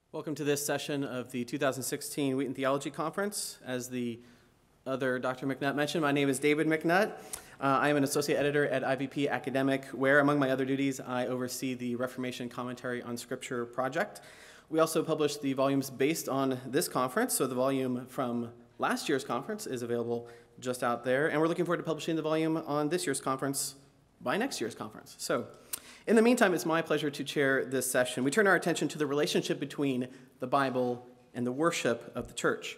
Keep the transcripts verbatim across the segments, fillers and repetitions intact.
Welcome to this session of the two thousand sixteen Wheaton Theology Conference. As the other Doctor McNutt mentioned, my name is David McNutt. Uh, I am an associate editor at I V P Academic, where, among my other duties, I oversee the Reformation Commentary on Scripture project. We also publish the volumes based on this conference, so the volume from last year's conference is available just out there, and we're looking forward to publishing the volume on this year's conference by next year's conference. So, in the meantime, it's my pleasure to chair this session. We turn our attention to the relationship between the Bible and the worship of the church.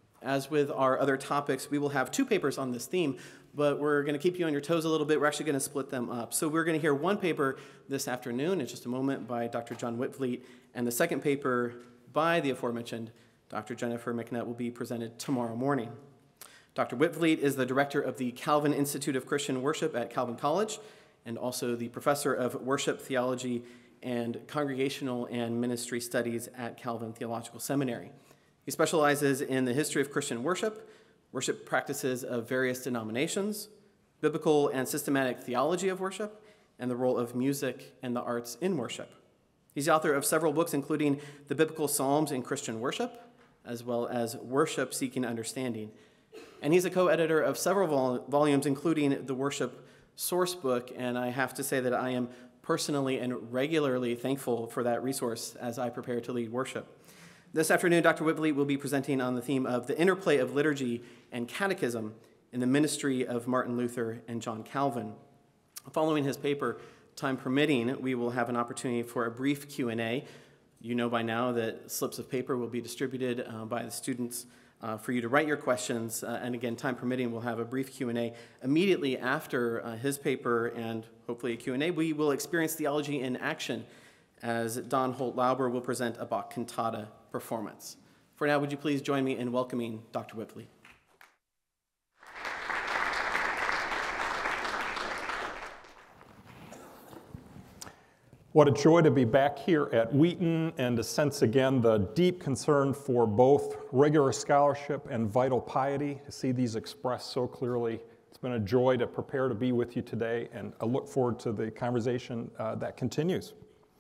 As with our other topics, we will have two papers on this theme, but we're going to keep you on your toes a little bit. We're actually going to split them up. So we're going to hear one paper this afternoon in just a moment by Doctor John Whitfleet, and the second paper by the aforementioned Doctor Jennifer McNutt will be presented tomorrow morning. Doctor Whitfleet is the director of the Calvin Institute of Christian Worship at Calvin College, and also the professor of worship theology and congregational and ministry studies at Calvin Theological Seminary. He specializes in the history of Christian worship, worship practices of various denominations, biblical and systematic theology of worship, and the role of music and the arts in worship. He's the author of several books, including The Biblical Psalms in Christian Worship, as well as Worship Seeking Understanding. And he's a co-editor of several vol- volumes, including the Worship Source Book, and I have to say that I am personally and regularly thankful for that resource as I prepare to lead worship. This afternoon, Doctor Whitfleet will be presenting on the theme of the interplay of liturgy and catechism in the ministry of Martin Luther and John Calvin. Following his paper, time permitting, we will have an opportunity for a brief Q and A. You know by now that slips of paper will be distributed uh, by the students Uh, for you to write your questions, uh, and again, time permitting, we'll have a brief Q and A. Immediately after uh, his paper and hopefully a Q and A, we will experience theology in action as Don Holt-Lauber will present a Bach cantata performance. For now, would you please join me in welcoming Doctor Whitfleet? What a joy to be back here at Wheaton and to sense again the deep concern for both rigorous scholarship and vital piety, to see these expressed so clearly. It's been a joy to prepare to be with you today, and I look forward to the conversation uh, that continues.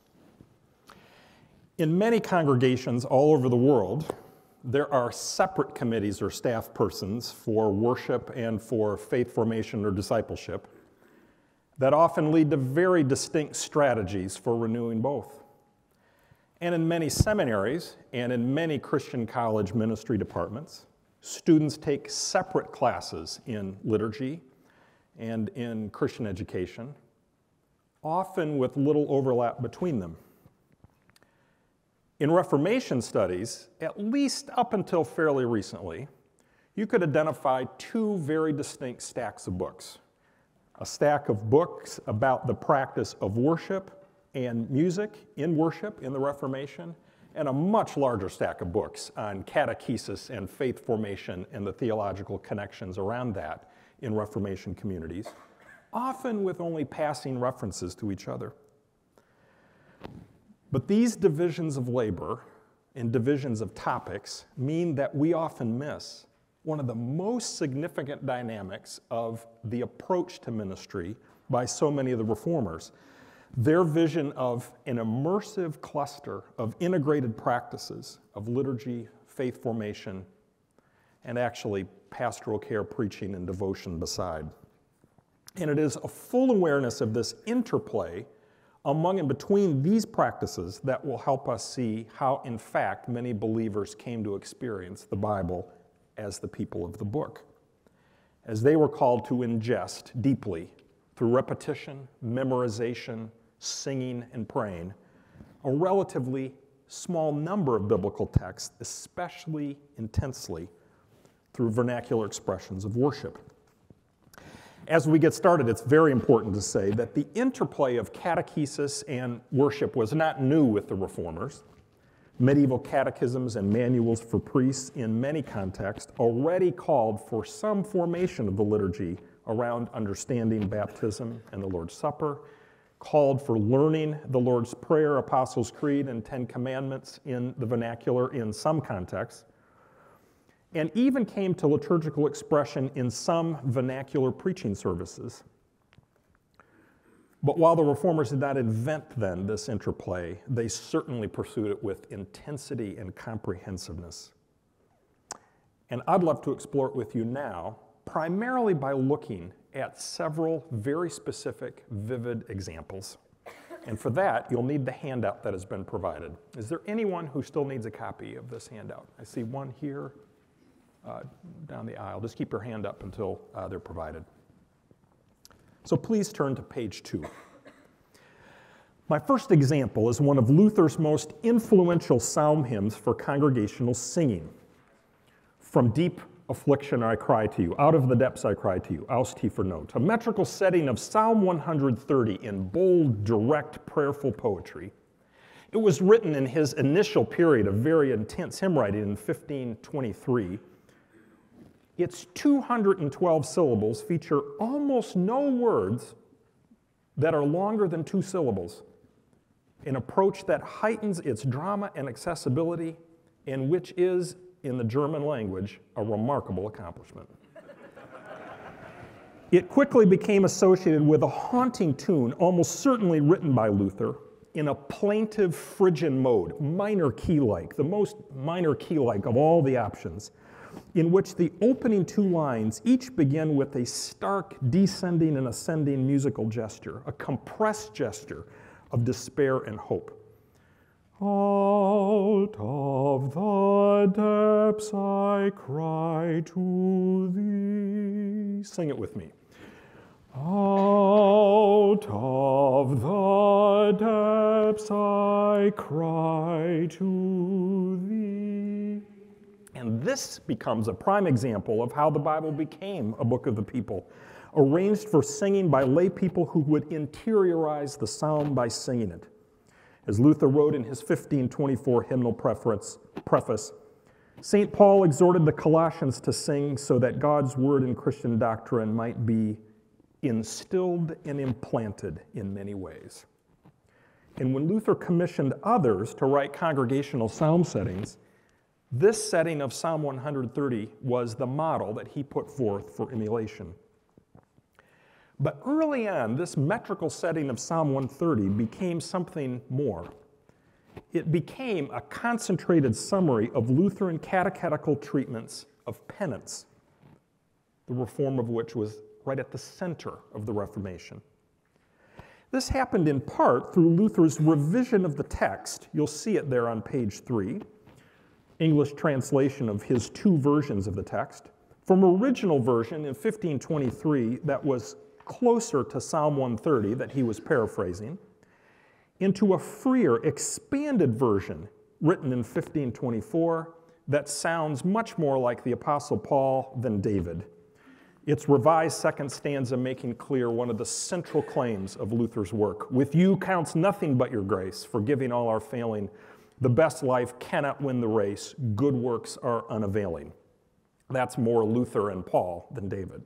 In many congregations all over the world, there are separate committees or staff persons for worship and for faith formation or discipleship that often lead to very distinct strategies for renewing both. And in many seminaries and in many Christian college ministry departments, students take separate classes in liturgy and in Christian education, often with little overlap between them. In Reformation studies, at least up until fairly recently, you could identify two very distinct stacks of books. A stack of books about the practice of worship and music in worship in the Reformation, and a much larger stack of books on catechesis and faith formation and the theological connections around that in Reformation communities, often with only passing references to each other. But these divisions of labor and divisions of topics mean that we often miss one of the most significant dynamics of the approach to ministry by so many of the reformers. Their vision of an immersive cluster of integrated practices of liturgy, faith formation, and actually pastoral care, preaching, and devotion beside. And it is a full awareness of this interplay among and between these practices that will help us see how, in fact, many believers came to experience the Bible as the people of the book, as they were called to ingest deeply through repetition, memorization, singing, and praying, a relatively small number of biblical texts, especially intensely through vernacular expressions of worship. As we get started, it's very important to say that the interplay of catechesis and worship was not new with the reformers. Medieval catechisms and manuals for priests in many contexts already called for some formation of the liturgy around understanding baptism and the Lord's Supper, called for learning the Lord's Prayer, Apostles' Creed, and Ten Commandments in the vernacular in some contexts, and even came to liturgical expression in some vernacular preaching services. But while the Reformers did not invent then this interplay, they certainly pursued it with intensity and comprehensiveness. And I'd love to explore it with you now, primarily by looking at several very specific, vivid examples. And for that, you'll need the handout that has been provided. Is there anyone who still needs a copy of this handout? I see one here uh, down the aisle. Just keep your hand up until uh, they're provided. So please turn to page two. My first example is one of Luther's most influential psalm hymns for congregational singing. From deep affliction I cry to you, out of the depths I cry to you, aus tiefer Not. A metrical setting of Psalm one hundred thirty in bold, direct, prayerful poetry. It was written in his initial period of very intense hymn writing in fifteen twenty-three. Its two hundred twelve syllables feature almost no words that are longer than two syllables, an approach that heightens its drama and accessibility, and which is, in the German language, a remarkable accomplishment. It quickly became associated with a haunting tune, almost certainly written by Luther, in a plaintive Phrygian mode, minor key-like, the most minor key-like of all the options, in which the opening two lines each begin with a stark descending and ascending musical gesture, a compressed gesture of despair and hope. Out of the depths I cry to thee. Sing it with me. Out of the depths I cry to thee. And this becomes a prime example of how the Bible became a book of the people, arranged for singing by lay people who would interiorize the psalm by singing it. As Luther wrote in his fifteen twenty-four hymnal preface, Saint Paul exhorted the Colossians to sing so that God's word and Christian doctrine might be instilled and implanted in many ways. And when Luther commissioned others to write congregational psalm settings, this setting of Psalm one hundred thirty was the model that he put forth for emulation. But early on, this metrical setting of Psalm one thirty became something more. It became a concentrated summary of Lutheran catechetical treatments of penance, the reform of which was right at the center of the Reformation. This happened in part through Luther's revision of the text. You'll see it there on page three, English translation of his two versions of the text. From original version in fifteen twenty-three that was closer to Psalm one thirty that he was paraphrasing, into a freer, expanded version written in fifteen twenty-four that sounds much more like the Apostle Paul than David. Its revised second stanza making clear one of the central claims of Luther's work. With you counts nothing but your grace, forgiving all our failing. The best life cannot win the race. Good works are unavailing. That's more Luther and Paul than David.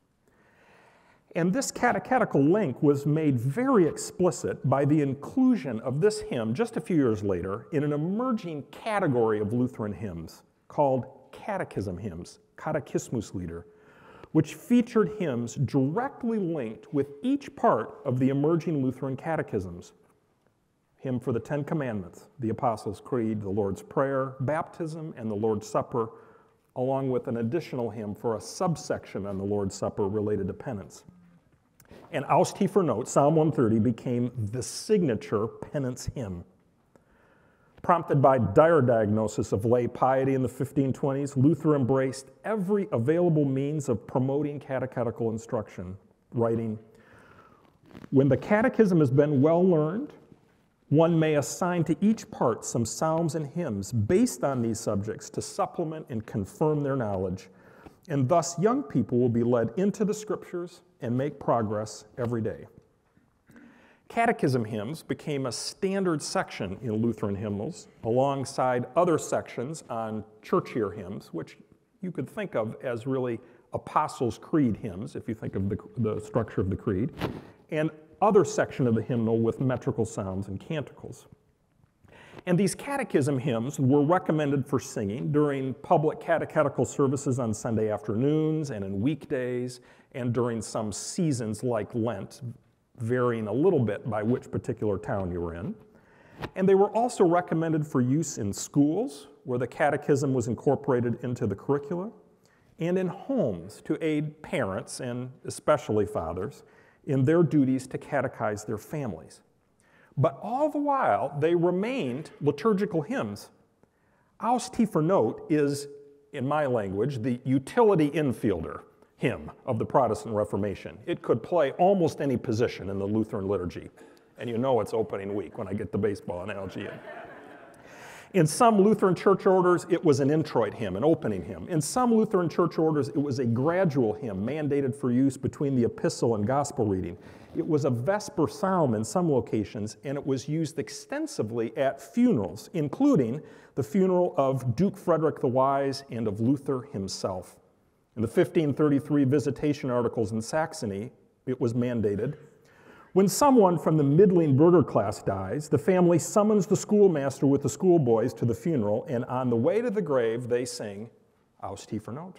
And this catechetical link was made very explicit by the inclusion of this hymn just a few years later in an emerging category of Lutheran hymns called catechism hymns, Katechismuslieder, which featured hymns directly linked with each part of the emerging Lutheran catechisms. Hymn for the Ten Commandments, the Apostles' Creed, the Lord's Prayer, baptism, and the Lord's Supper, along with an additional hymn for a subsection on the Lord's Supper related to penance. And Aus tiefer Not, Psalm one thirty, became the signature penance hymn. Prompted by dire diagnosis of lay piety in the fifteen twenties, Luther embraced every available means of promoting catechetical instruction, writing, "When the catechism has been well learned, one may assign to each part some psalms and hymns based on these subjects to supplement and confirm their knowledge, and thus young people will be led into the scriptures and make progress every day." Catechism hymns became a standard section in Lutheran hymnals, alongside other sections on churchier hymns, which you could think of as really Apostles' Creed hymns, if you think of the, the structure of the creed, and other section of the hymnal with metrical psalms and canticles. And these catechism hymns were recommended for singing during public catechetical services on Sunday afternoons and in weekdays, and during some seasons like Lent, varying a little bit by which particular town you were in. And they were also recommended for use in schools, where the catechism was incorporated into the curricula, and in homes to aid parents, and especially fathers, in their duties to catechize their families. But all the while, they remained liturgical hymns. Aus tiefer Not is, in my language, the utility infielder hymn of the Protestant Reformation. It could play almost any position in the Lutheran liturgy. And you know it's opening week when I get the baseball analogy in. In some Lutheran church orders, it was an introit hymn, an opening hymn. In some Lutheran church orders, it was a gradual hymn mandated for use between the epistle and gospel reading. It was a Vesper psalm in some locations, and it was used extensively at funerals, including the funeral of Duke Frederick the Wise and of Luther himself. In the fifteen thirty-three Visitation Articles in Saxony, it was mandated. When someone from the middling burgher class dies, the family summons the schoolmaster with the schoolboys to the funeral, and on the way to the grave, they sing Aus tiefer Not.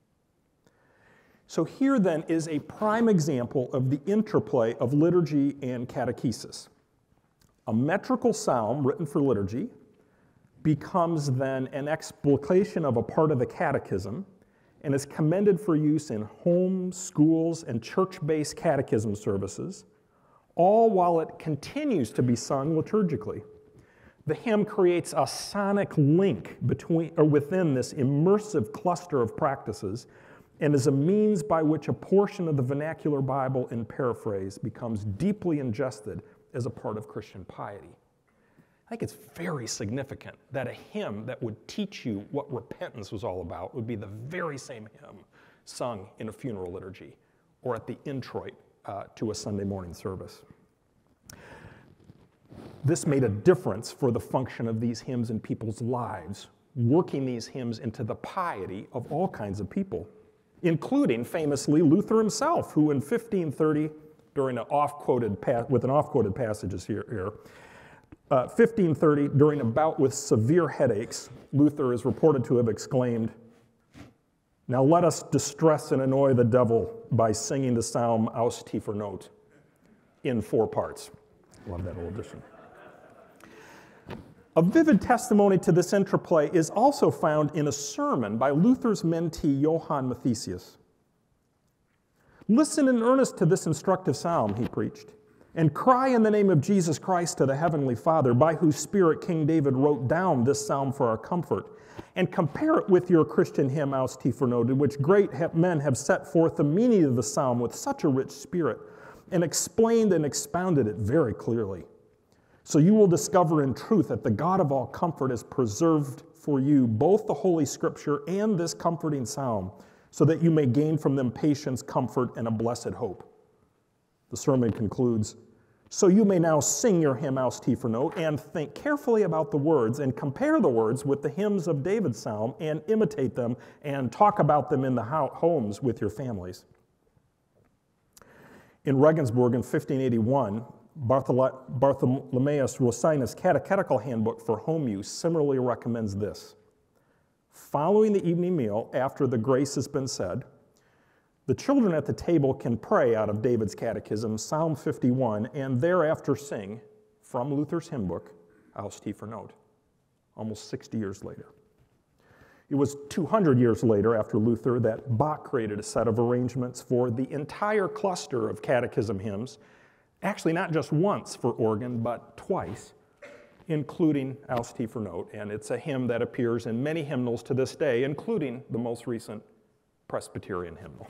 So here then is a prime example of the interplay of liturgy and catechesis. A metrical psalm written for liturgy becomes then an explication of a part of the catechism and is commended for use in homes, schools, and church-based catechism services, all while it continues to be sung liturgically. The hymn creates a sonic link between or within this immersive cluster of practices and is a means by which a portion of the vernacular Bible in paraphrase becomes deeply ingested as a part of Christian piety. I think it's very significant that a hymn that would teach you what repentance was all about would be the very same hymn sung in a funeral liturgy or at the introit Uh, to a Sunday morning service. This made a difference for the function of these hymns in people's lives, working these hymns into the piety of all kinds of people, including famously Luther himself, who in fifteen thirty, during an off-quoted pa- with an off-quoted passages here, here uh, fifteen thirty, during a bout with severe headaches, Luther is reported to have exclaimed, "Now let us distress and annoy the devil by singing the psalm Aus tiefer Not in four parts." Love that old edition. A vivid testimony to this interplay is also found in a sermon by Luther's mentee Johann Mathesius. "Listen in earnest to this instructive psalm," he preached, "and cry in the name of Jesus Christ to the Heavenly Father, by whose Spirit King David wrote down this psalm for our comfort. And compare it with your Christian hymn, Aus tiefer Not, in which great men have set forth the meaning of the psalm with such a rich spirit, and explained and expounded it very clearly. So you will discover in truth that the God of all comfort has preserved for you both the Holy Scripture and this comforting psalm, so that you may gain from them patience, comfort, and a blessed hope." The sermon concludes, "So you may now sing your hymn, Aus tiefer Not, and think carefully about the words, and compare the words with the hymns of David's psalm, and imitate them, and talk about them in the homes with your families." In Regensburg in fifteen eighty-one, Barthol- Bartholomeus Rosinus' Catechetical Handbook for Home Use similarly recommends this. Following the evening meal, after the grace has been said, the children at the table can pray out of David's Catechism, Psalm fifty-one, and thereafter sing from Luther's hymn book, Aus tiefer Not, almost sixty years later. It was two hundred years later, after Luther, that Bach created a set of arrangements for the entire cluster of catechism hymns, actually not just once for organ, but twice, including Aus tiefer Not, and it's a hymn that appears in many hymnals to this day, including the most recent Presbyterian hymnal.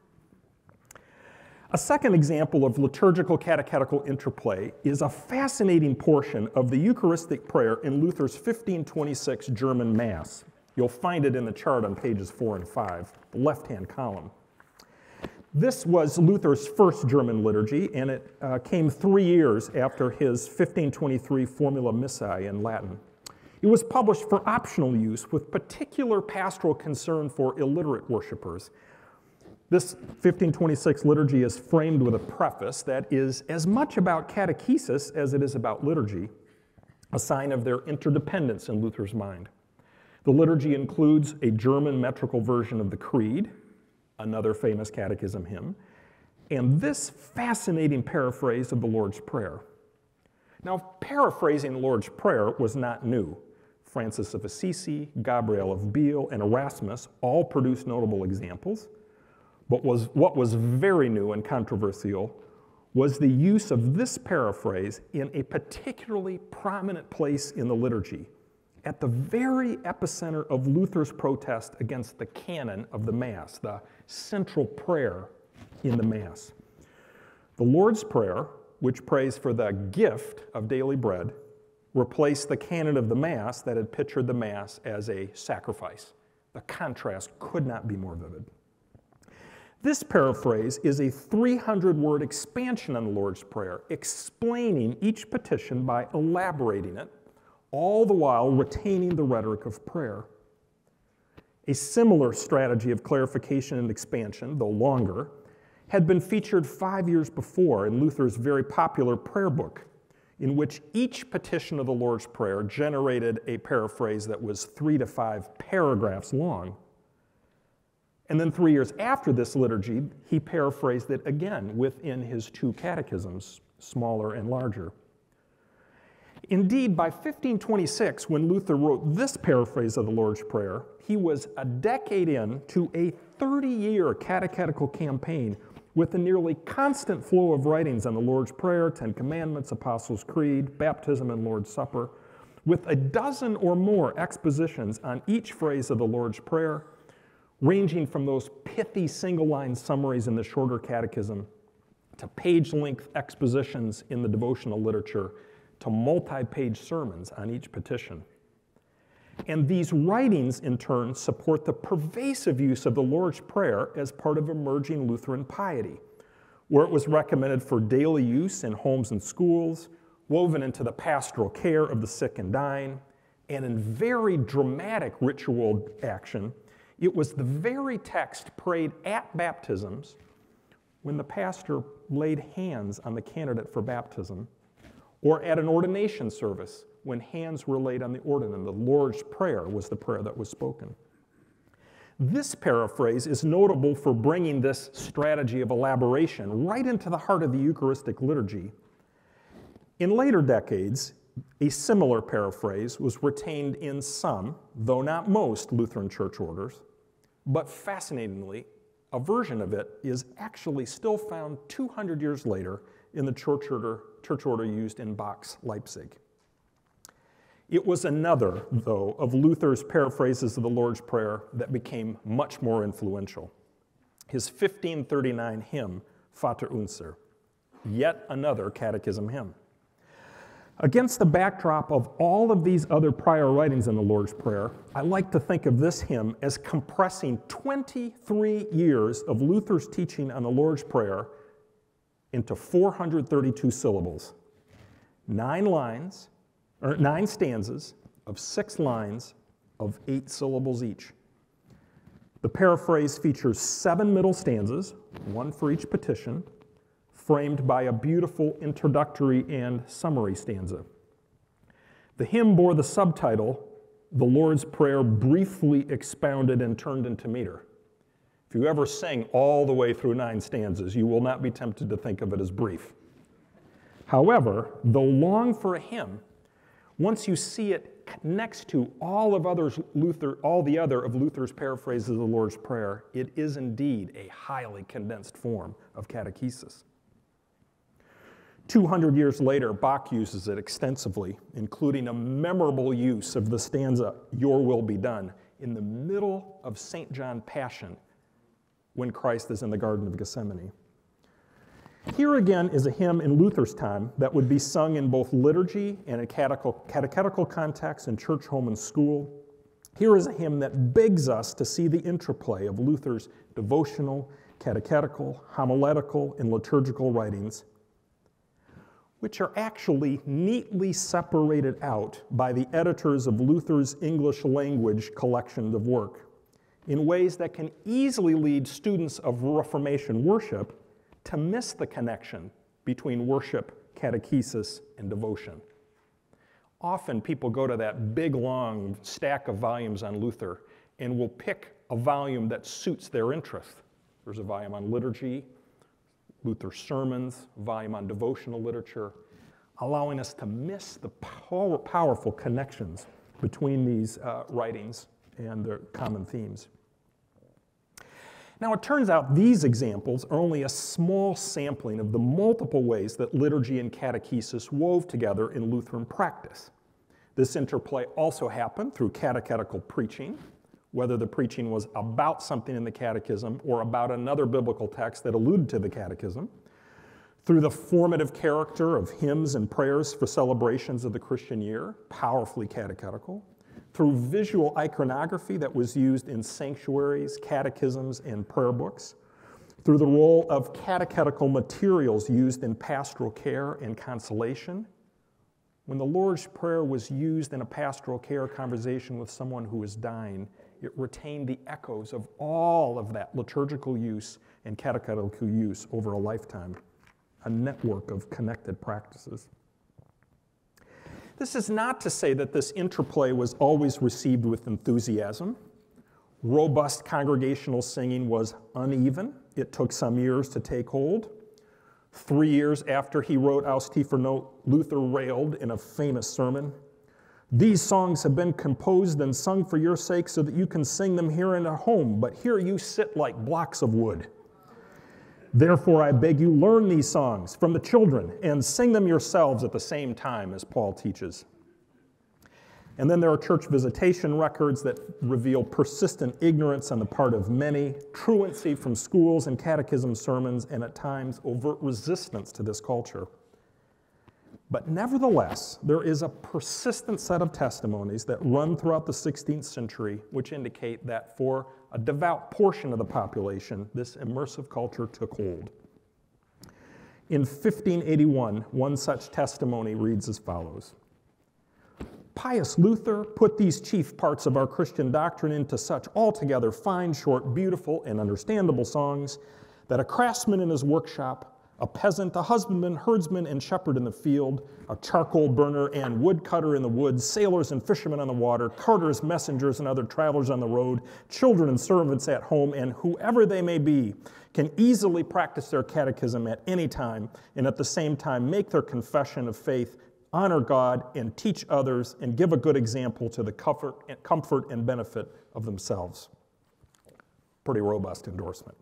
A second example of liturgical catechetical interplay is a fascinating portion of the Eucharistic prayer in Luther's fifteen twenty-six German Mass. You'll find it in the chart on pages four and five, the left-hand column. This was Luther's first German liturgy, and it uh, came three years after his fifteen twenty-three Formula Missae in Latin. It was published for optional use with particular pastoral concern for illiterate worshipers. This fifteen twenty-six liturgy is framed with a preface that is as much about catechesis as it is about liturgy, a sign of their interdependence in Luther's mind. The liturgy includes a German metrical version of the Creed, another famous catechism hymn, and this fascinating paraphrase of the Lord's Prayer. Now, paraphrasing the Lord's Prayer was not new. Francis of Assisi, Gabriel of Biel, and Erasmus all produced notable examples. But was, what was very new and controversial was the use of this paraphrase in a particularly prominent place in the liturgy, at the very epicenter of Luther's protest against the canon of the Mass, the central prayer in the Mass. The Lord's Prayer, which prays for the gift of daily bread, replaced the canon of the Mass that had pictured the Mass as a sacrifice. The contrast could not be more vivid. This paraphrase is a three hundred word expansion on the Lord's Prayer, explaining each petition by elaborating it, all the while retaining the rhetoric of prayer. A similar strategy of clarification and expansion, though longer, had been featured five years before in Luther's very popular prayer book, in which each petition of the Lord's Prayer generated a paraphrase that was three to five paragraphs long. And then three years after this liturgy, he paraphrased it again within his two catechisms, smaller and larger. Indeed, by fifteen twenty-six, when Luther wrote this paraphrase of the Lord's Prayer, he was a decade in to a thirty-year catechetical campaign with a nearly constant flow of writings on the Lord's Prayer, Ten Commandments, Apostles' Creed, baptism, and Lord's Supper, with a dozen or more expositions on each phrase of the Lord's Prayer, ranging from those pithy single-line summaries in the shorter catechism to page-length expositions in the devotional literature to multi-page sermons on each petition. And these writings, in turn, support the pervasive use of the Lord's Prayer as part of emerging Lutheran piety, where it was recommended for daily use in homes and schools, woven into the pastoral care of the sick and dying, and in very dramatic ritual action. It was the very text prayed at baptisms when the pastor laid hands on the candidate for baptism, or at an ordination service when hands were laid on the ordinand. The Lord's Prayer was the prayer that was spoken. This paraphrase is notable for bringing this strategy of elaboration right into the heart of the Eucharistic liturgy. In later decades, a similar paraphrase was retained in some, though not most, Lutheran church orders, but fascinatingly, a version of it is actually still found two hundred years later in the church order, church order used in Bach's Leipzig. It was another, though, of Luther's paraphrases of the Lord's Prayer that became much more influential. His fifteen thirty-nine hymn, Vater Unser, yet another catechism hymn. Against the backdrop of all of these other prior writings in the Lord's Prayer, I like to think of this hymn as compressing twenty-three years of Luther's teaching on the Lord's Prayer into four hundred thirty-two syllables, nine lines, or nine stanzas of six lines of eight syllables each. The paraphrase features seven middle stanzas, one for each petition, framed by a beautiful introductory and summary stanza. The hymn bore the subtitle, The Lord's Prayer Briefly Expounded and Turned into Meter. If you ever sing all the way through nine stanzas, you will not be tempted to think of it as brief. However, though long for a hymn, once you see it next to all of others Luther, all the other of Luther's paraphrases of the Lord's Prayer, it is indeed a highly condensed form of catechesis. two hundred years later, Bach uses it extensively, including a memorable use of the stanza, Your Will Be Done, in the middle of Saint John Passion, when Christ is in the Garden of Gethsemane. Here again is a hymn in Luther's time that would be sung in both liturgy and a catechetical context in church, home, and school. Here is a hymn that begs us to see the interplay of Luther's devotional, catechetical, homiletical, and liturgical writings, which are actually neatly separated out by the editors of Luther's English language collections of work in ways that can easily lead students of Reformation worship to miss the connection between worship, catechesis, and devotion. Often people go to that big, long stack of volumes on Luther and will pick a volume that suits their interest. There's a volume on liturgy, Luther's sermons, a volume on devotional literature, allowing us to miss the power, powerful connections between these uh, writings and their common themes. Now, it turns out these examples are only a small sampling of the multiple ways that liturgy and catechesis wove together in Lutheran practice. This interplay also happened through catechetical preaching, whether the preaching was about something in the catechism or about another biblical text that alluded to the catechism, through the formative character of hymns and prayers for celebrations of the Christian year, powerfully catechetical, through visual iconography that was used in sanctuaries, catechisms, and prayer books, through the role of catechetical materials used in pastoral care and consolation. When the Lord's Prayer was used in a pastoral care conversation with someone who was dying, it retained the echoes of all of that liturgical use and catechetical use over a lifetime, a network of connected practices. This is not to say that this interplay was always received with enthusiasm. Robust congregational singing was uneven. It took some years to take hold. Three years after he wrote Aus tiefer Not, Luther railed in a famous sermon, "These songs have been composed and sung for your sake so that you can sing them here and at home, but here you sit like blocks of wood. Therefore, I beg you, learn these songs from the children and sing them yourselves at the same time," as Paul teaches. And then there are church visitation records that reveal persistent ignorance on the part of many, truancy from schools and catechism sermons, and at times overt resistance to this culture. But nevertheless, there is a persistent set of testimonies that run throughout the sixteenth century which indicate that for a devout portion of the population, this immersive culture took hold. In fifteen eighty-one, one such testimony reads as follows: "Pious Luther put these chief parts of our Christian doctrine into such altogether fine, short, beautiful, and understandable songs that a craftsman in his workshop, a peasant, a husbandman, herdsman, and shepherd in the field, a charcoal burner and woodcutter in the woods, sailors and fishermen on the water, carters, messengers, and other travelers on the road, children and servants at home, and whoever they may be, can easily practice their catechism at any time, and at the same time make their confession of faith, honor God, and teach others, and give a good example to the comfort and, comfort and benefit of themselves." Pretty robust endorsement.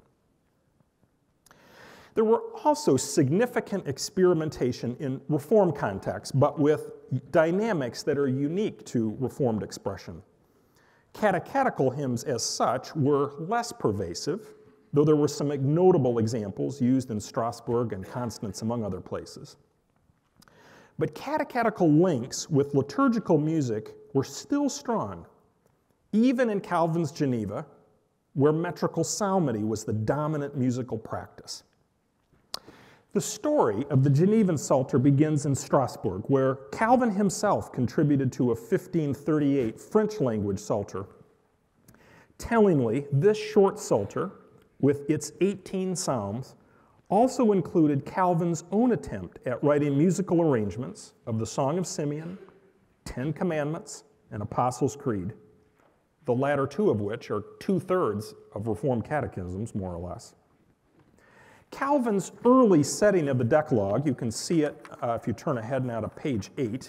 There were also significant experimentation in Reform contexts, but with dynamics that are unique to Reformed expression. Catechetical hymns as such were less pervasive, though there were some notable examples used in Strasbourg and Constance, among other places. But catechetical links with liturgical music were still strong, even in Calvin's Geneva, where metrical psalmody was the dominant musical practice. The story of the Genevan Psalter begins in Strasbourg, where Calvin himself contributed to a fifteen thirty-eight French-language Psalter. Tellingly, this short Psalter, with its eighteen psalms, also included Calvin's own attempt at writing musical arrangements of the Song of Simeon, Ten Commandments, and Apostles' Creed, the latter two of which are two-thirds of Reformed catechisms, more or less. Calvin's early setting of the Decalogue, you can see it uh, if you turn ahead now to page eight.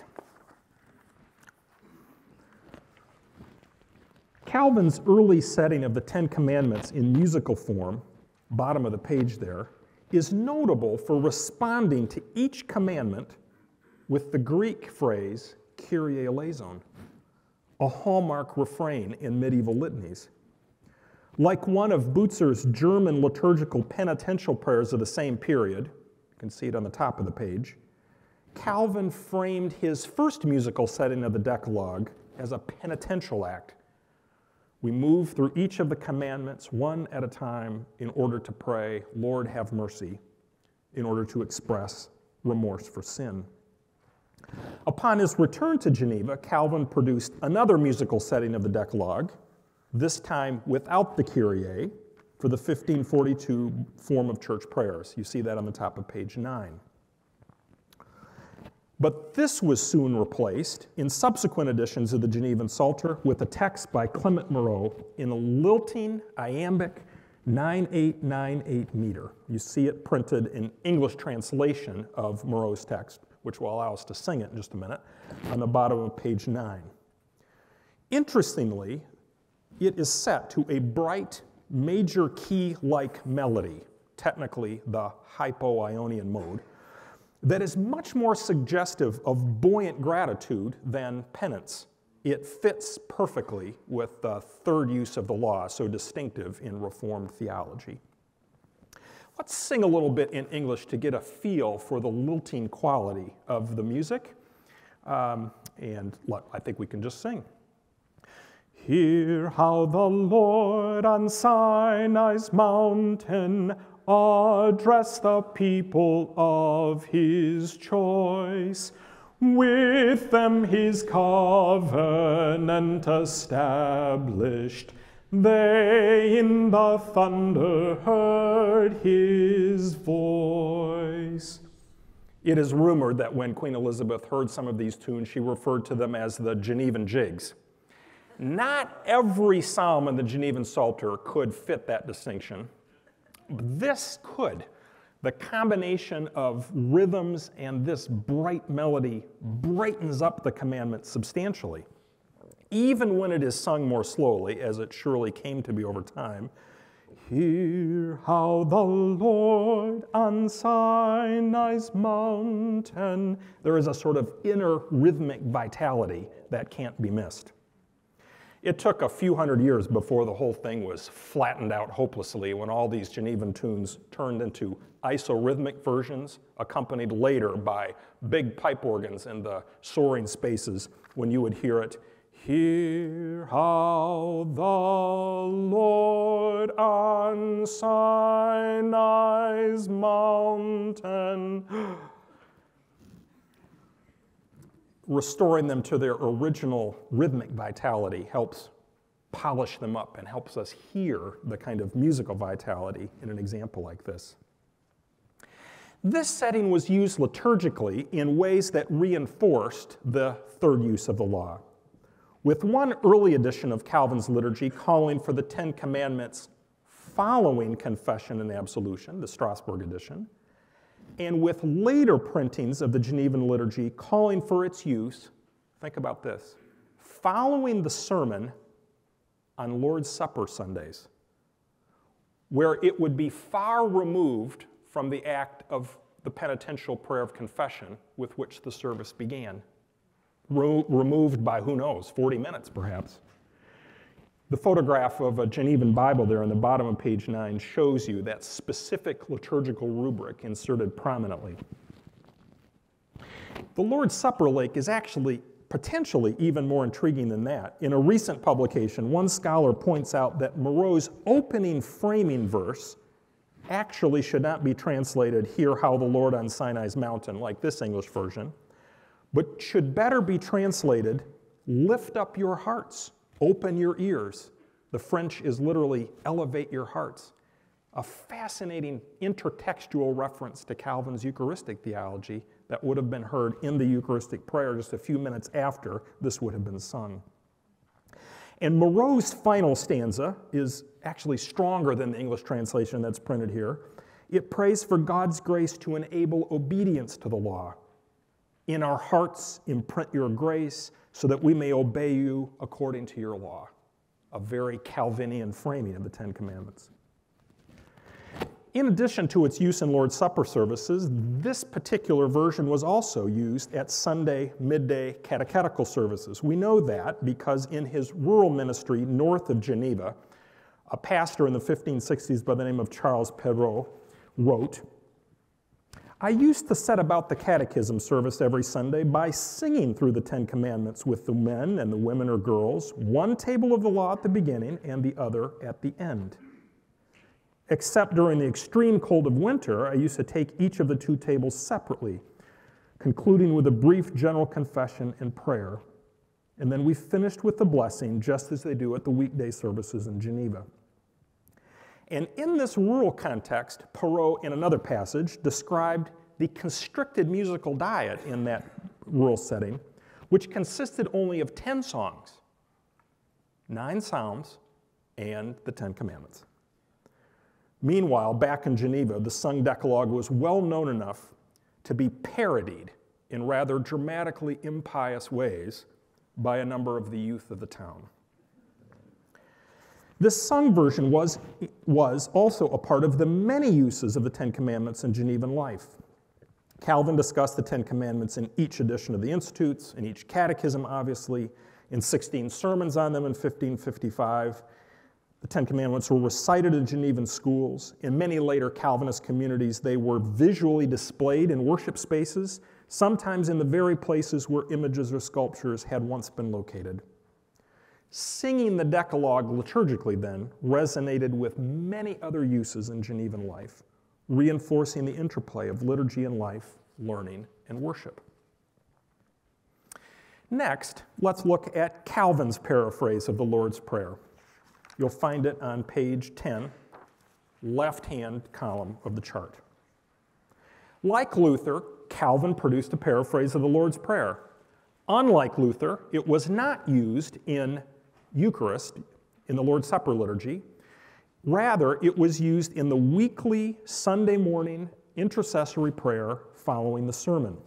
Calvin's early setting of the Ten Commandments in musical form, bottom of the page there, is notable for responding to each commandment with the Greek phrase, Kyrie eleison, a hallmark refrain in medieval litanies. Like one of Butzer's German liturgical penitential prayers of the same period, you can see it on the top of the page, Calvin framed his first musical setting of the Decalogue as a penitential act. We move through each of the commandments one at a time in order to pray, "Lord, have mercy," in order to express remorse for sin. Upon his return to Geneva, Calvin produced another musical setting of the Decalogue, this time without the Kyrie, for the fifteen forty-two form of church prayers. You see that on the top of page nine. But this was soon replaced in subsequent editions of the Genevan Psalter with a text by Clement Marot in a lilting, iambic, nine eight nine eight meter. You see it printed in English translation of Moreau's text, which will allow us to sing it in just a minute, on the bottom of page nine. Interestingly, it is set to a bright major key-like melody, technically the hypo-Ionian mode, that is much more suggestive of buoyant gratitude than penance. It fits perfectly with the third use of the law, so distinctive in Reformed theology. Let's sing a little bit in English to get a feel for the lilting quality of the music. Um, and let, I think we can just sing. Hear how the Lord on Sinai's mountain addressed the people of his choice. With them his covenant established. They in the thunder heard his voice. It is rumored that when Queen Elizabeth heard some of these tunes, she referred to them as the Genevan jigs. Not every psalm in the Genevan Psalter could fit that distinction. This could. The combination of rhythms and this bright melody brightens up the commandment substantially. Even when it is sung more slowly, as it surely came to be over time. Hear how the Lord on Sinai's mountain. There is a sort of inner rhythmic vitality that can't be missed. It took a few hundred years before the whole thing was flattened out hopelessly when all these Genevan tunes turned into isorhythmic versions, accompanied later by big pipe organs in the soaring spaces when you would hear it. Hear how the Lord on Sinai's mountain. Restoring them to their original rhythmic vitality helps polish them up and helps us hear the kind of musical vitality in an example like this. This setting was used liturgically in ways that reinforced the third use of the law, with one early edition of Calvin's liturgy calling for the Ten Commandments following confession and absolution, the Strasbourg edition, and with later printings of the Genevan liturgy calling for its use, think about this, following the sermon on Lord's Supper Sundays, where it would be far removed from the act of the penitential prayer of confession with which the service began. Re- removed by, who knows, forty minutes perhaps. The photograph of a Genevan Bible there on the bottom of page nine shows you that specific liturgical rubric inserted prominently. The Lord's Supper lake is actually potentially even more intriguing than that. In a recent publication, one scholar points out that Moreau's opening framing verse actually should not be translated, "Hear how the Lord on Sinai's mountain," like this English version, but should better be translated, "Lift up your hearts. Open your ears." The French is literally "elevate your hearts." A fascinating intertextual reference to Calvin's Eucharistic theology that would have been heard in the Eucharistic prayer just a few minutes after this would have been sung. And Moreau's final stanza is actually stronger than the English translation that's printed here. It prays for God's grace to enable obedience to the law. In our hearts, imprint your grace so that we may obey you according to your law. A very Calvinian framing of the Ten Commandments. In addition to its use in Lord's Supper services, this particular version was also used at Sunday midday catechetical services. We know that because in his rural ministry north of Geneva, a pastor in the fifteen sixties by the name of Charles Perrault wrote, "I used to set about the catechism service every Sunday by singing through the Ten Commandments with the men and the women or girls, one table of the law at the beginning and the other at the end. Except during the extreme cold of winter, I used to take each of the two tables separately, concluding with a brief general confession and prayer. And then we finished with the blessing, just as they do at the weekday services in Geneva." And in this rural context, Perrault, in another passage, described the constricted musical diet in that rural setting, which consisted only of ten songs, nine psalms, and the Ten Commandments. Meanwhile, back in Geneva, the sung Decalogue was well known enough to be parodied in rather dramatically impious ways by a number of the youth of the town. This sung version was, was also a part of the many uses of the Ten Commandments in Genevan life. Calvin discussed the Ten Commandments in each edition of the Institutes, in each catechism, obviously, in sixteen sermons on them in fifteen fifty-five. The Ten Commandments were recited in Genevan schools. In many later Calvinist communities, they were visually displayed in worship spaces, sometimes in the very places where images or sculptures had once been located. Singing the Decalogue liturgically, then, resonated with many other uses in Genevan life, reinforcing the interplay of liturgy and life, learning, and worship. Next, let's look at Calvin's paraphrase of the Lord's Prayer. You'll find it on page ten, left-hand column of the chart. Like Luther, Calvin produced a paraphrase of the Lord's Prayer. Unlike Luther, it was not used in Eucharist, in the Lord's Supper liturgy. Rather, it was used in the weekly Sunday morning intercessory prayer following the sermon.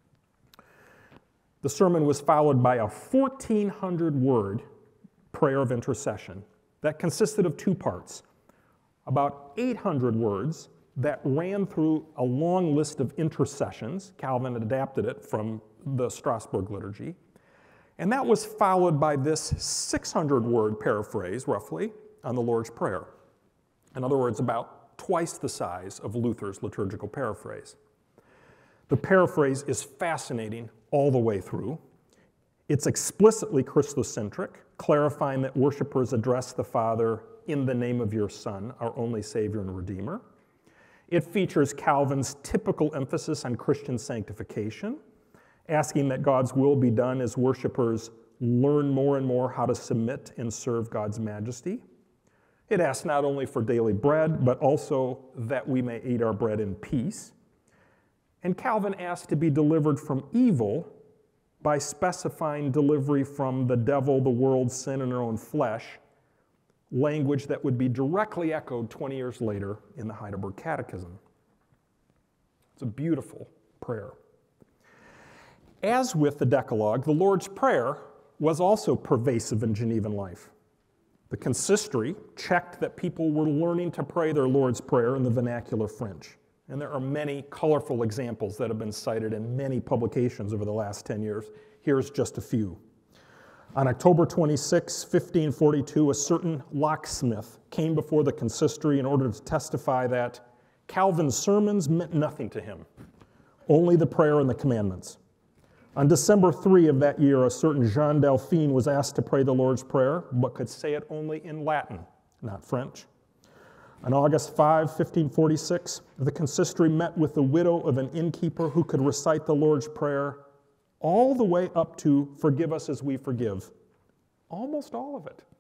The sermon was followed by a fourteen hundred word prayer of intercession that consisted of two parts, about eight hundred words that ran through a long list of intercessions. Calvin adapted it from the Strasbourg liturgy. And that was followed by this six hundred word paraphrase, roughly, on the Lord's Prayer. In other words, about twice the size of Luther's liturgical paraphrase. The paraphrase is fascinating all the way through. It's explicitly Christocentric, clarifying that worshipers address the Father in the name of your Son, our only Savior and Redeemer. It features Calvin's typical emphasis on Christian sanctification, asking that God's will be done as worshipers learn more and more how to submit and serve God's majesty. It asks not only for daily bread, but also that we may eat our bread in peace. And Calvin asks to be delivered from evil by specifying delivery from the devil, the world, sin, and our own flesh, language that would be directly echoed twenty years later in the Heidelberg Catechism. It's a beautiful prayer. As with the Decalogue, the Lord's Prayer was also pervasive in Genevan life. The consistory checked that people were learning to pray their Lord's Prayer in the vernacular French. And there are many colorful examples that have been cited in many publications over the last ten years. Here's just a few. On October twenty-sixth, fifteen forty-two, a certain locksmith came before the consistory in order to testify that Calvin's sermons meant nothing to him, only the prayer and the commandments. On December third of that year, a certain Jean Delphine was asked to pray the Lord's Prayer, but could say it only in Latin, not French. On August fifth, fifteen forty-six, the consistory met with the widow of an innkeeper who could recite the Lord's Prayer all the way up to "Forgive us as we forgive." Almost all of it.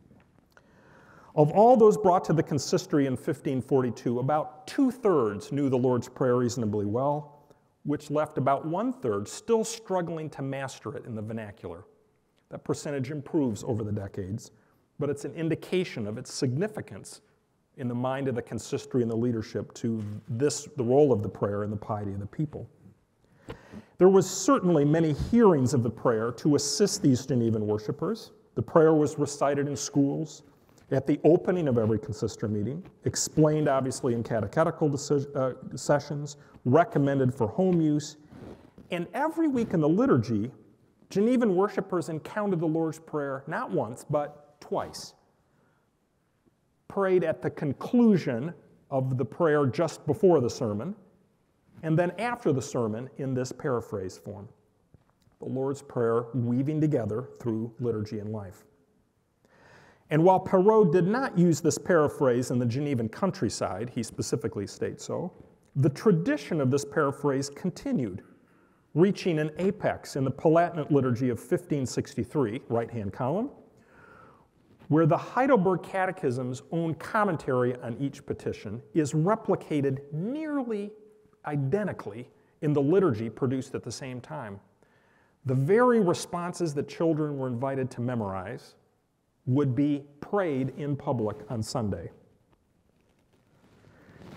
Of all those brought to the consistory in fifteen forty-two, about two-thirds knew the Lord's Prayer reasonably well, which left about one-third still struggling to master it in the vernacular. That percentage improves over the decades, but it's an indication of its significance in the mind of the consistory and the leadership to this, the role of the prayer and the piety of the people. There was certainly many hearings of the prayer to assist these Genevan worshipers. The prayer was recited in schools, at the opening of every consistory meeting, explained obviously in catechetical decision, uh, sessions, recommended for home use, and every week in the liturgy, Genevan worshipers encountered the Lord's Prayer not once, but twice. Prayed at the conclusion of the prayer just before the sermon, and then after the sermon in this paraphrase form. The Lord's Prayer weaving together through liturgy and life. And while Perrault did not use this paraphrase in the Genevan countryside, he specifically states so, the tradition of this paraphrase continued, reaching an apex in the Palatinate liturgy of fifteen sixty-three, right-hand column, where the Heidelberg Catechism's own commentary on each petition is replicated nearly identically in the liturgy produced at the same time. The very responses that children were invited to memorize would be prayed in public on Sunday.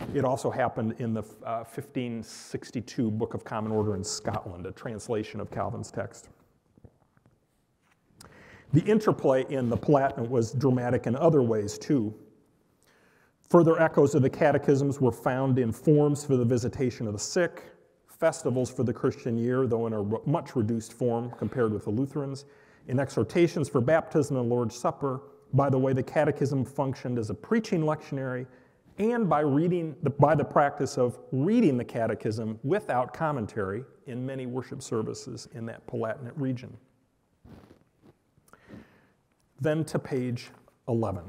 It also happened in the uh, fifteen sixty-two Book of Common Order in Scotland, a translation of Calvin's text. The interplay in the Palatinate was dramatic in other ways, too. Further echoes of the catechisms were found in forms for the visitation of the sick, festivals for the Christian year, though in a much reduced form compared with the Lutherans, in exhortations for baptism and Lord's Supper. By the way, the catechism functioned as a preaching lectionary, and by reading the, by the practice of reading the catechism without commentary in many worship services in that Palatinate region. Then to page eleven.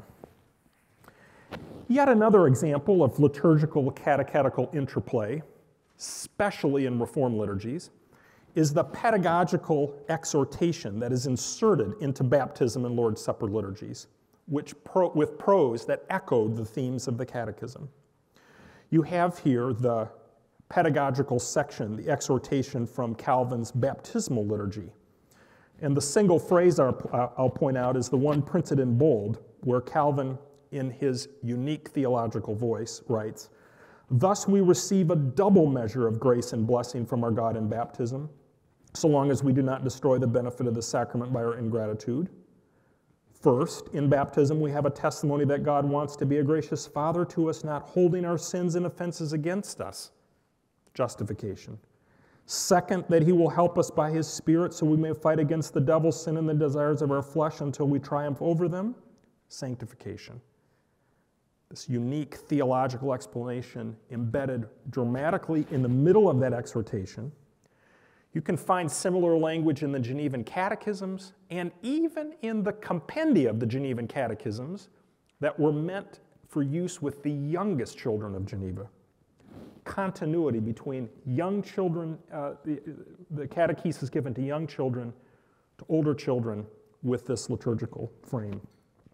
Yet another example of liturgical catechetical interplay, especially in Reformed liturgies, is the pedagogical exhortation that is inserted into baptism and Lord's Supper liturgies, which pro, with prose that echoed the themes of the catechism. You have here the pedagogical section, the exhortation from Calvin's baptismal liturgy. And the single phrase I'll, I'll point out is the one printed in bold, where Calvin, in his unique theological voice, writes, "Thus we receive a double measure of grace and blessing from our God in baptism, so long as we do not destroy the benefit of the sacrament by our ingratitude. First, in baptism, we have a testimony that God wants to be a gracious Father to us, not holding our sins and offenses against us." Justification. Second, that he will help us by his Spirit so we may fight against the devil's sin and the desires of our flesh until we triumph over them. Sanctification. This unique theological explanation embedded dramatically in the middle of that exhortation. You can find similar language in the Genevan Catechisms and even in the compendia of the Genevan Catechisms that were meant for use with the youngest children of Geneva. Continuity between young children, uh, the, the catechesis given to young children, to older children with this liturgical frame.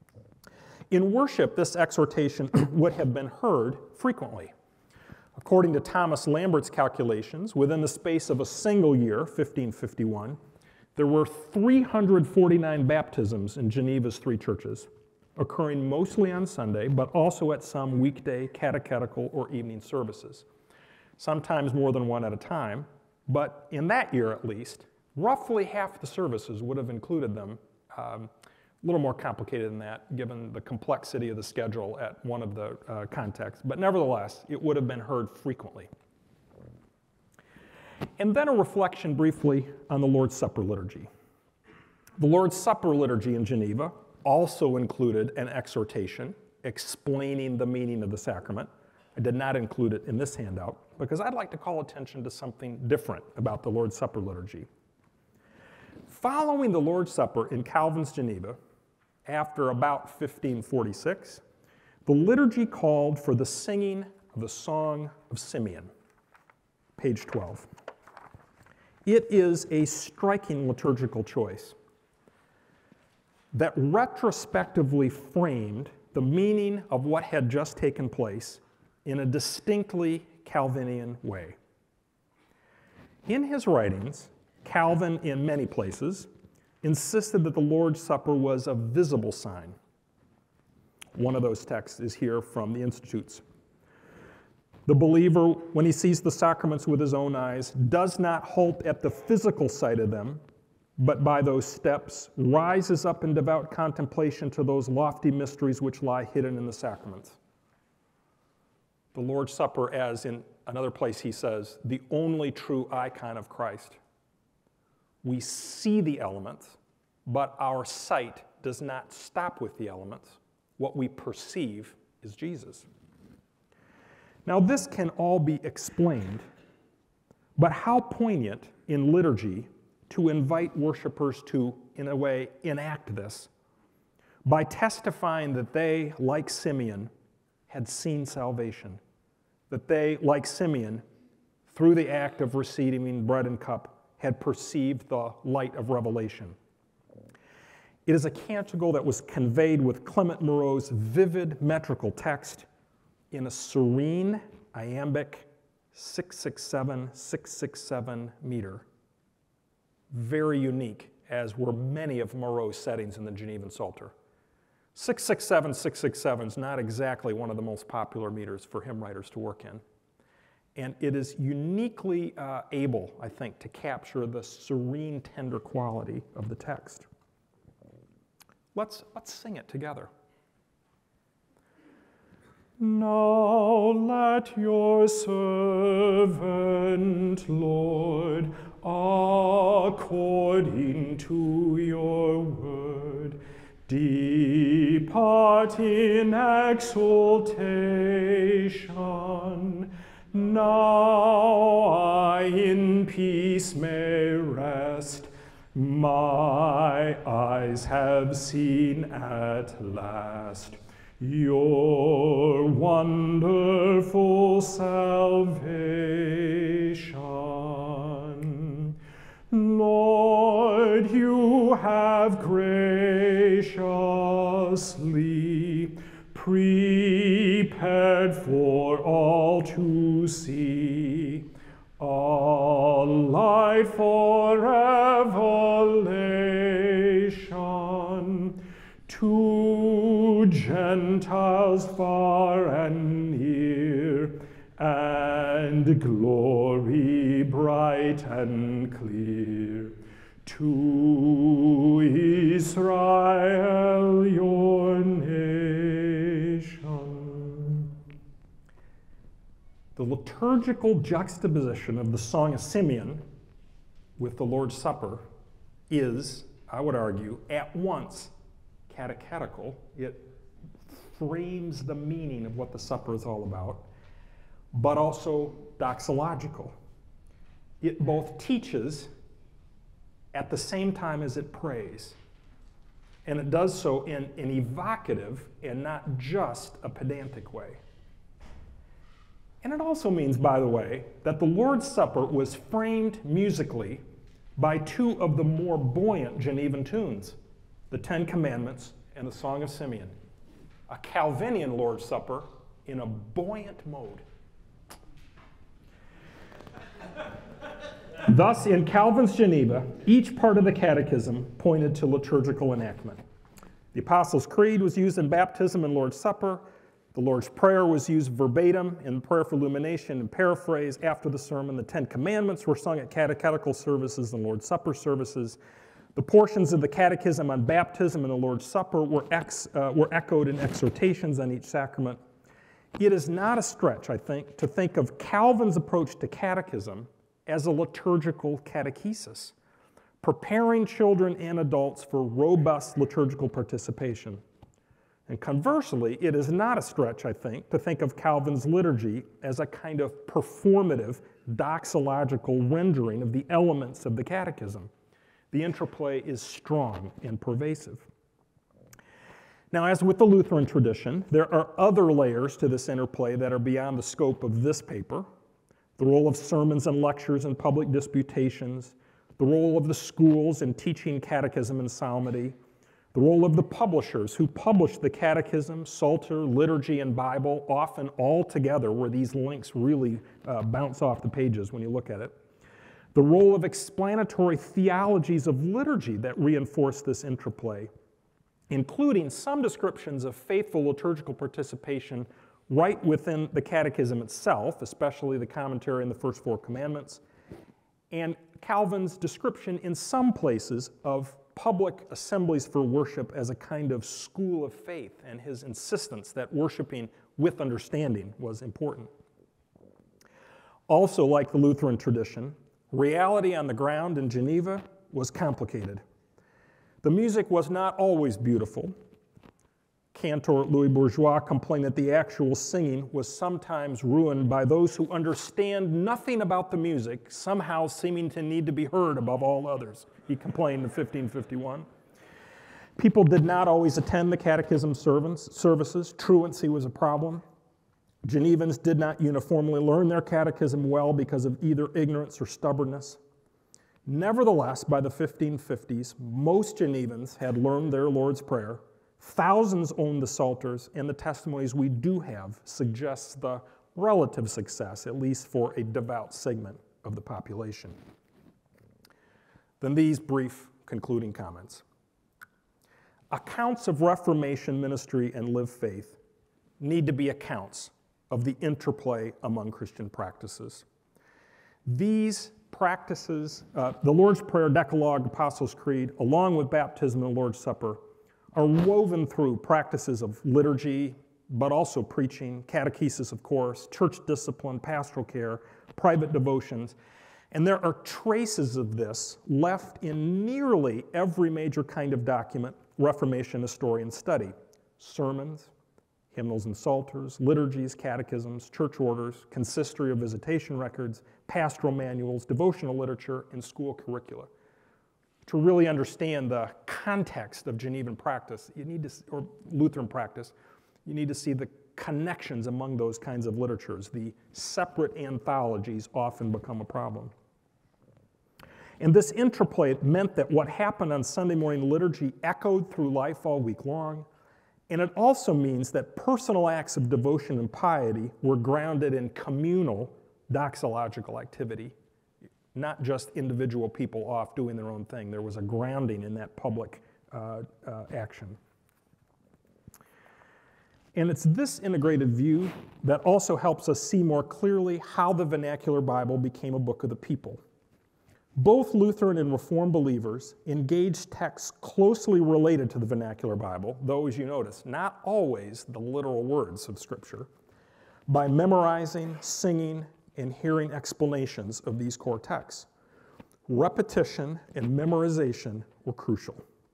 In worship, this exhortation would have been heard frequently. According to Thomas Lambert's calculations, within the space of a single year, fifteen fifty-one, there were three hundred forty-nine baptisms in Geneva's three churches, occurring mostly on Sunday, but also at some weekday catechetical or evening services. Sometimes more than one at a time, but in that year at least, roughly half the services would have included them. Um, a little more complicated than that, given the complexity of the schedule at one of the uh, contexts, but nevertheless, it would have been heard frequently. And then a reflection briefly on the Lord's Supper liturgy. The Lord's Supper liturgy in Geneva also included an exhortation explaining the meaning of the sacrament. I did not include it in this handout because I'd like to call attention to something different about the Lord's Supper liturgy. Following the Lord's Supper in Calvin's Geneva, after about fifteen forty-six, the liturgy called for the singing of the Song of Simeon, page twelve. It is a striking liturgical choice that retrospectively framed the meaning of what had just taken place in a distinctly Calvinian way. In his writings, Calvin, in many places, insisted that the Lord's Supper was a visible sign. One of those texts is here from the Institutes. The believer, when he sees the sacraments with his own eyes, does not halt at the physical sight of them, but by those steps rises up in devout contemplation to those lofty mysteries which lie hidden in the sacraments. The Lord's Supper, as in another place he says, the only true icon of Christ. We see the elements, but our sight does not stop with the elements. What we perceive is Jesus. Now, this can all be explained, but how poignant in liturgy to invite worshipers to, in a way, enact this by testifying that they, like Simeon, had seen salvation, that they, like Simeon, through the act of receiving bread and cup, had perceived the light of revelation. It is a canticle that was conveyed with Clement Moreau's vivid metrical text in a serene, iambic, six six seven, six six seven meter. Very unique, as were many of Moreau's settings in the Genevan Psalter. six six seven, six six seven is not exactly one of the most popular meters for hymn writers to work in. And it is uniquely uh, able, I think, to capture the serene, tender quality of the text. Let's, let's sing it together. Now let your servant, Lord, according to your word, depart in exaltation. Now I in peace may rest. My eyes have seen at last your wonderful salvation. Lord, you have graciously prepared for all to see a light for revelation to Gentiles far and near, and glory bright and clear to Israel, your nation. The liturgical juxtaposition of the Song of Simeon with the Lord's Supper is, I would argue, at once catechetical. It frames the meaning of what the supper is all about, but also doxological. It both teaches at the same time as it prays, and it does so in an evocative and not just a pedantic way. And it also means, by the way, that the Lord's Supper was framed musically by two of the more buoyant Genevan tunes, the Ten Commandments and the Song of Simeon. A Calvinian Lord's Supper in a buoyant mode. Thus, in Calvin's Geneva, each part of the catechism pointed to liturgical enactment. The Apostles' Creed was used in baptism and Lord's Supper. The Lord's Prayer was used verbatim in prayer for illumination and paraphrase after the sermon. The Ten Commandments were sung at catechetical services and Lord's Supper services. The portions of the Catechism on baptism and the Lord's Supper were, ex, uh, were echoed in exhortations on each sacrament. It is not a stretch, I think, to think of Calvin's approach to catechism as a liturgical catechesis, preparing children and adults for robust liturgical participation. And conversely, it is not a stretch, I think, to think of Calvin's liturgy as a kind of performative, doxological rendering of the elements of the catechism. The interplay is strong and pervasive. Now, as with the Lutheran tradition, there are other layers to this interplay that are beyond the scope of this paper. The role of sermons and lectures and public disputations, the role of the schools in teaching catechism and psalmody, the role of the publishers who publish the catechism, psalter, liturgy, and Bible, often all together where these links really uh, bounce off the pages when you look at it. The role of explanatory theologies of liturgy that reinforce this interplay, including some descriptions of faithful liturgical participation right within the catechism itself, especially the commentary on the first four commandments, and Calvin's description in some places of public assemblies for worship as a kind of school of faith, and his insistence that worshiping with understanding was important. Also, like the Lutheran tradition, reality on the ground in Geneva was complicated. The music was not always beautiful. Cantor Louis Bourgeois complained that the actual singing was sometimes ruined by those who understand nothing about the music, somehow seeming to need to be heard above all others. He complained in fifteen fifty-one. People did not always attend the catechism services. Truancy was a problem. Genevans did not uniformly learn their catechism well because of either ignorance or stubbornness. Nevertheless, by the fifteen fifties, most Genevans had learned their Lord's Prayer. Thousands owned the Psalters, and the testimonies we do have suggests the relative success, at least for a devout segment of the population. Then these brief concluding comments. Accounts of Reformation ministry and lived faith need to be accounts of the interplay among Christian practices. These practices, uh, the Lord's Prayer, Decalogue, Apostles' Creed, along with baptism and the Lord's Supper, are woven through practices of liturgy, but also preaching, catechesis, of course, church discipline, pastoral care, private devotions. And there are traces of this left in nearly every major kind of document Reformation historians study: sermons, hymnals and psalters, liturgies, catechisms, church orders, consistory or visitation records, pastoral manuals, devotional literature, and school curricula. To really understand the context of Genevan practice, you need to, or Lutheran practice, you need to see the connections among those kinds of literatures. The separate anthologies often become a problem. And this interplay meant that what happened on Sunday morning liturgy echoed through life all week long, and it also means that personal acts of devotion and piety were grounded in communal doxological activity, not just individual people off doing their own thing. There was a grounding in that public uh, uh, action. And it's this integrated view that also helps us see more clearly how the vernacular Bible became a book of the people. Both Lutheran and Reformed believers engaged texts closely related to the vernacular Bible, though, as you notice, not always the literal words of Scripture, by memorizing, singing, and hearing explanations of these core texts. Repetition and memorization were crucial.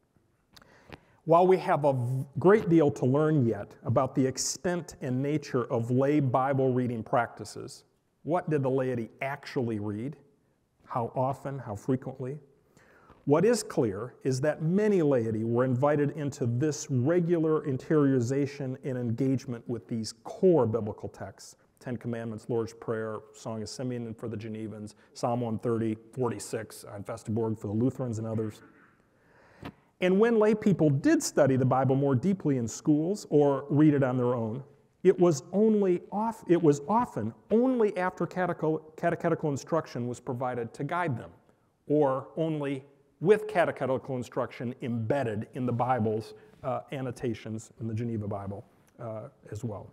While we have a great deal to learn yet about the extent and nature of lay Bible reading practices, what did the laity actually read? How often, how frequently? What is clear is that many laity were invited into this regular interiorization and engagement with these core biblical texts: Ten Commandments, Lord's Prayer, Song of Simeon and for the Genevans, Psalm one thirty, forty-six on Vesterborg for the Lutherans and others. And when lay people did study the Bible more deeply in schools or read it on their own, It was only off, it was often only after catechetical instruction was provided to guide them, or only with catechetical instruction embedded in the Bible's uh, annotations in the Geneva Bible uh, as well.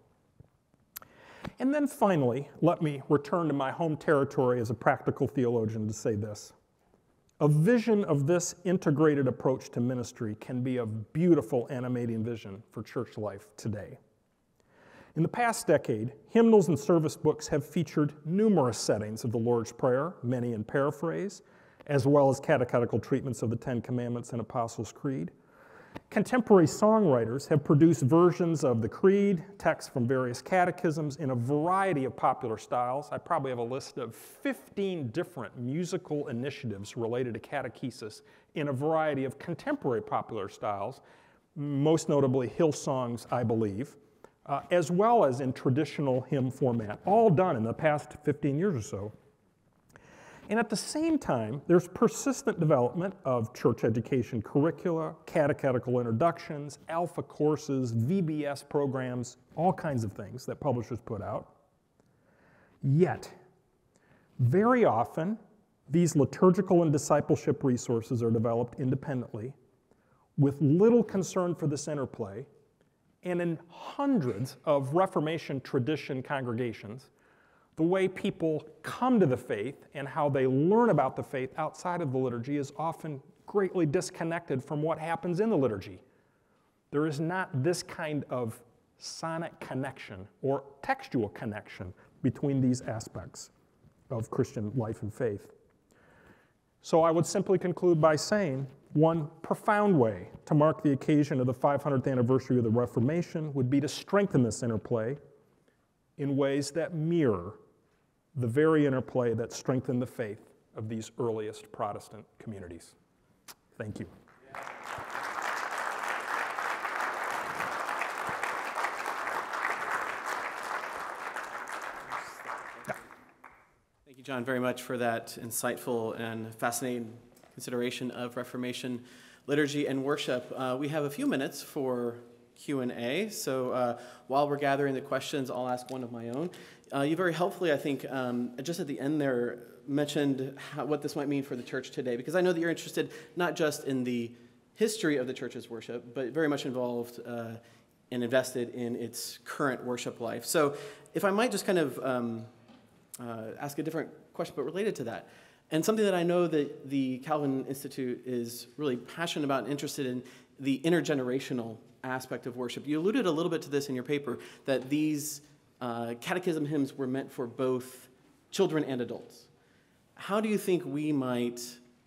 And then finally, let me return to my home territory as a practical theologian to say this. A vision of this integrated approach to ministry can be a beautiful animating vision for church life today. In the past decade, hymnals and service books have featured numerous settings of the Lord's Prayer, many in paraphrase, as well as catechetical treatments of the Ten Commandments and Apostles' Creed. Contemporary songwriters have produced versions of the Creed, texts from various catechisms in a variety of popular styles. I probably have a list of fifteen different musical initiatives related to catechesis in a variety of contemporary popular styles, most notably Hillsongs, I believe, uh, as well as in traditional hymn format, all done in the past fifteen years or so. And at the same time, there's persistent development of church education curricula, catechetical introductions, alpha courses, V B S programs, all kinds of things that publishers put out. Yet, very often, these liturgical and discipleship resources are developed independently, with little concern for this interplay, and in hundreds of Reformation tradition congregations, the way people come to the faith and how they learn about the faith outside of the liturgy is often greatly disconnected from what happens in the liturgy. There is not this kind of sonic connection or textual connection between these aspects of Christian life and faith. So I would simply conclude by saying one profound way to mark the occasion of the five hundredth anniversary of the Reformation would be to strengthen this interplay in ways that mirror the very interplay that strengthened the faith of these earliest Protestant communities. Thank you. Thank you, John, very much for that insightful and fascinating consideration of Reformation liturgy and worship. Uh, we have a few minutes for Q and A, so uh, while we're gathering the questions, I'll ask one of my own. Uh, you very helpfully, I think, um, just at the end there, mentioned how, what this might mean for the church today, because I know that you're interested not just in the history of the church's worship, but very much involved uh, and invested in its current worship life. So if I might just kind of um, uh, ask a different question, but related to that, and something that I know that the Calvin Institute is really passionate about and interested in, the intergenerational aspect of worship. You alluded a little bit to this in your paper, that these uh, catechism hymns were meant for both children and adults. How do you think we might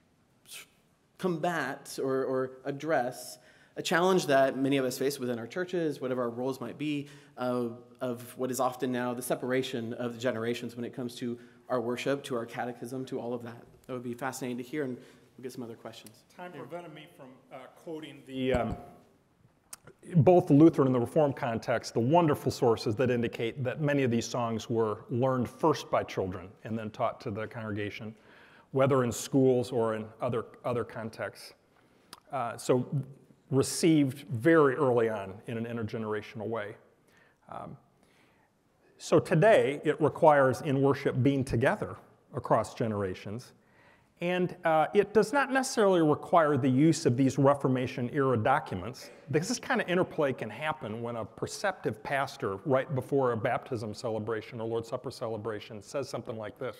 combat or, or address a challenge that many of us face within our churches, whatever our roles might be, uh, of what is often now the separation of the generations when it comes to our worship, to our catechism, to all of that? That would be fascinating to hear, and we'll get some other questions. Time prevented me from uh, quoting the, um, both the Lutheran and the Reformed context, the wonderful sources that indicate that many of these songs were learned first by children and then taught to the congregation, whether in schools or in other, other contexts. Uh, so received very early on in an intergenerational way. Um, so today, it requires in worship being together across generations. And uh, it does not necessarily require the use of these Reformation-era documents, because this kind of interplay can happen when a perceptive pastor, right before a baptism celebration or Lord's Supper celebration, says something like this.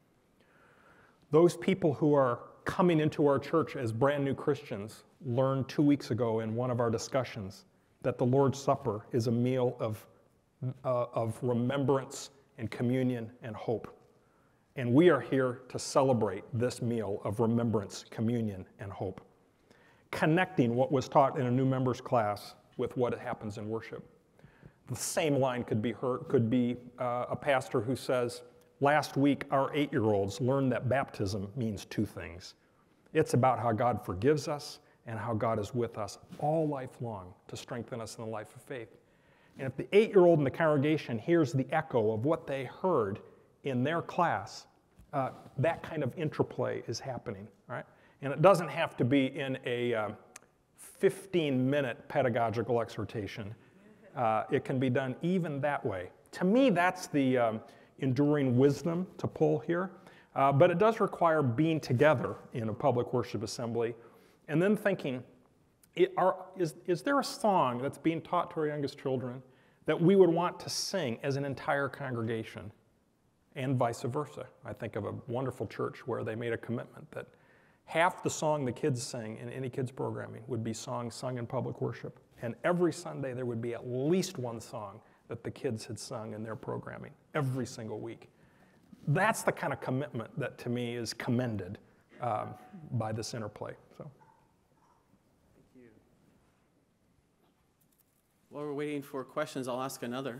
Those people who are coming into our church as brand new Christians learned two weeks ago in one of our discussions that the Lord's Supper is a meal of, uh, of remembrance and communion and hope. And we are here to celebrate this meal of remembrance, communion, and hope, connecting what was taught in a new members class with what happens in worship. The same line could be heard, could be uh, a pastor who says, last week our eight-year-olds learned that baptism means two things. It's about how God forgives us and how God is with us all life long to strengthen us in the life of faith. And if the eight-year-old in the congregation hears the echo of what they heard in their class, uh, that kind of interplay is happening, right? And it doesn't have to be in a fifteen-minute pedagogical exhortation. Uh, it can be done even that way. To me, that's the um, enduring wisdom to pull here. Uh, but it does require being together in a public worship assembly and then thinking, it, are, is, is there a song that's being taught to our youngest children that we would want to sing as an entire congregation? And vice versa. I think of a wonderful church where they made a commitment that half the song the kids sing in any kids programming would be songs sung in public worship. And every Sunday there would be at least one song that the kids had sung in their programming, every single week. That's the kind of commitment that to me is commended um, by this interplay. So. Thank you. While we're waiting for questions, I'll ask another.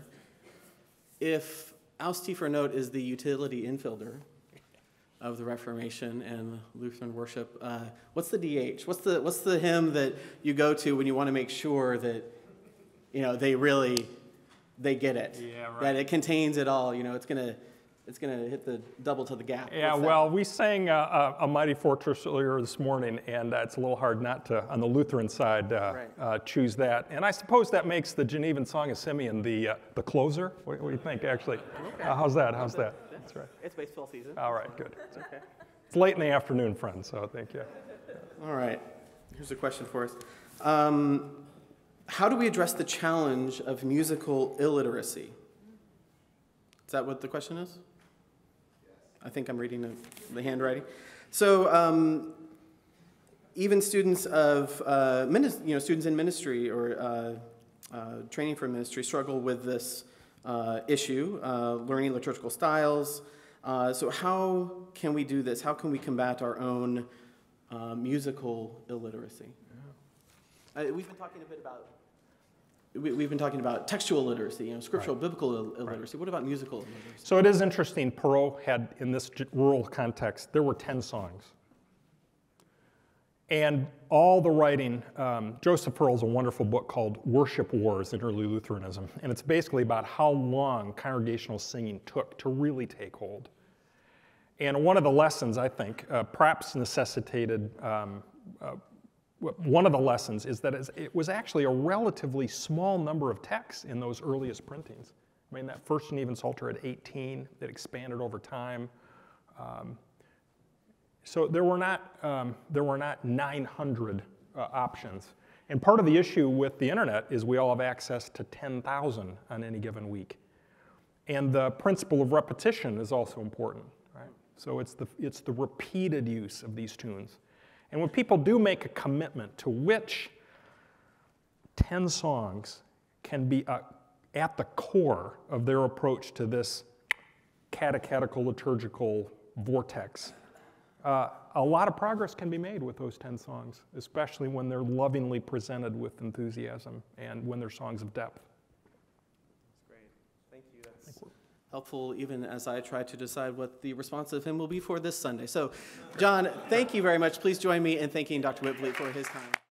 If Aus Tiefer Not is the utility infielder of the Reformation and Lutheran worship, uh, what's the D H? What's the what's the hymn that you go to when you want to make sure that, you know, they really they get it, yeah, right. that it contains it all? You know, it's gonna it's gonna hit the double to the gap. Yeah, well, we sang uh, a, a Mighty Fortress earlier this morning, and uh, it's a little hard not to, on the Lutheran side, uh, right. uh, choose that. And I suppose that makes the Genevan Song of Simeon the uh, the closer. What, what do you think, actually? Okay. Uh, how's that? How's that? That's right. It's baseball season. All right, good. It's okay. It's late in the afternoon, friends, so thank you. All right. Here's a question for us. Um, how do we address the challenge of musical illiteracy? Is that what the question is? I think I'm reading the, the handwriting. So um, even students of, uh, minis- you know, students in ministry or uh, uh, training for ministry struggle with this uh, issue, uh, learning liturgical styles. Uh, so how can we do this? How can we combat our own uh, musical illiteracy? Yeah. Uh, we've been talking a bit about We, we've been talking about textual literacy, you know, scriptural, right. biblical il- illiteracy. Right. What about musical illiteracy? So it is interesting, Perot had, in this rural context, there were ten songs. And all the writing, um, Joseph Pearl's a wonderful book called Worship Wars in Early Lutheranism, and it's basically about how long congregational singing took to really take hold. And one of the lessons, I think, uh, perhaps necessitated um, uh, one of the lessons is that it was actually a relatively small number of texts in those earliest printings. I mean, that first Genevan Psalter had eighteen, that expanded over time. Um, so there were not, um, there were not nine hundred uh, options. And part of the issue with the internet is we all have access to ten thousand on any given week. And the principle of repetition is also important, right? So it's the, it's the repeated use of these tunes. And when people do make a commitment to which ten songs can be uh, at the core of their approach to this catechetical liturgical vortex, uh, a lot of progress can be made with those ten songs, especially when they're lovingly presented with enthusiasm and when they're songs of depth. That's great. Thank you. That's helpful even as I try to decide what the responsive hymn will be for this Sunday. So, John, thank you very much. Please join me in thanking Doctor Whitvliet for his time.